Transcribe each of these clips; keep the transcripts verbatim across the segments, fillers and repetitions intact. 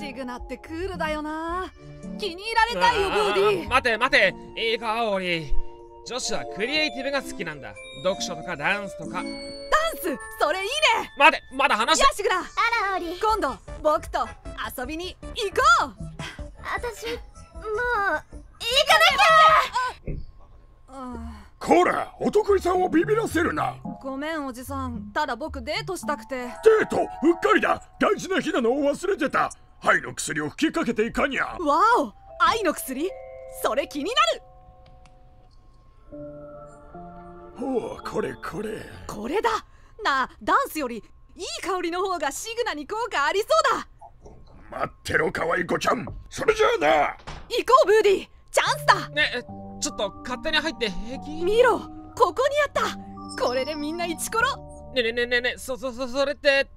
シグナってクールだよな。気に入られたいよブーディー。 待て待て、いいかオーリー。女子はクリエイティブが好きなんだ。読書とかダンスとか。 ダンス、それいいね。 待て、まだ話して。 よしシグナ、 あらオーリー、 今度僕と遊びに行こう。 私もう行かなきゃ。 こら、お得意さんをビビらせるな。 ごめんおじさん、ただ僕デートしたくて。 デート、うっかりだ。大事な日なのを忘れてた。愛の薬を吹きかけていかにゃ。 わお、愛の薬、それ気になる。 ほう、これこれこれだなあ。ダンスよりいい香りの方がシグナに効果ありそうだ。 待ってろ可愛い子ちゃん。それじゃあな。 行こうブーディー、チャンスだ。 ね、ちょっと勝手に入って平気？ 見ろ、ここにあった。これでみんなイチコロ。 ねねねねね、そそそそれって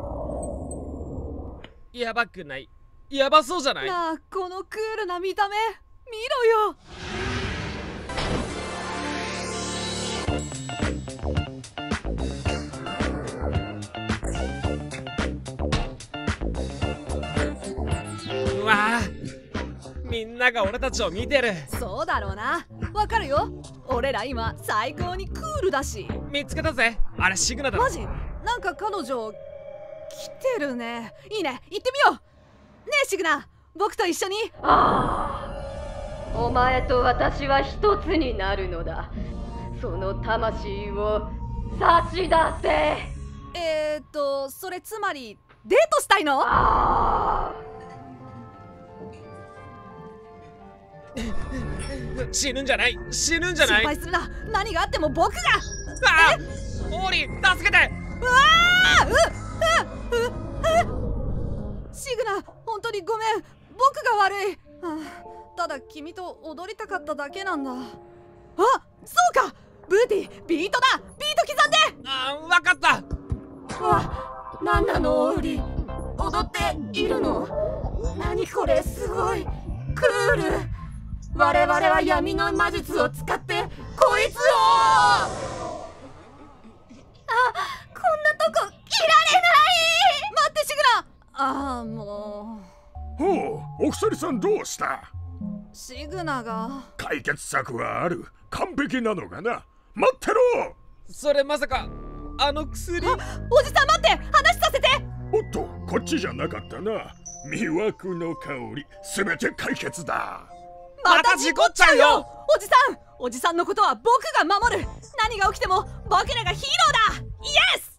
やばくない？やばそうじゃない？ なあ、このクールな見た目見ろよ。 うわあ、みんなが俺たちを見てる。 そうだろうな、わかるよ。俺ら今最高にクールだし。 見つけたぜ、あれシグナだろ。 マジ？なんか彼女来てるね。いいね、行ってみよう。ねえシグナ、僕と一緒に。 ああ、お前と私は一つになるのだ。その魂を差し出せ。 えーっとそれつまりデートしたいの？ あ死ぬんじゃない、死ぬんじゃない。 心配するな、何があっても僕が。 ああ、オーリー助けて。 うわあ、ううううシグナ、本当にごめん、僕が悪い。はあ、ただ君と踊りたかっただけなんだ。あ、そうか、ブーティー、ビートだ。ビート刻んで。 ああ、わかった。 あ、なんなのオーリー、踊っているの？何これ、すごいクール。我々は闇の魔術を使ってこいつを。あ、こんなとこいられない。 待ってシグナ。ああ、もほう、お薬さんどうした？ うシグナが。 解決策はある。完璧なのがな。待ってろ。 それまさかあの薬？ あ、おじさん待って、話させて。 おっと、こっちじゃなかったな。魅惑の香り、すべて解決だ。 また事故っちゃうよ。おじさん、おじさんのことは僕が守る。何が起きても僕らがヒーローだ。イエス。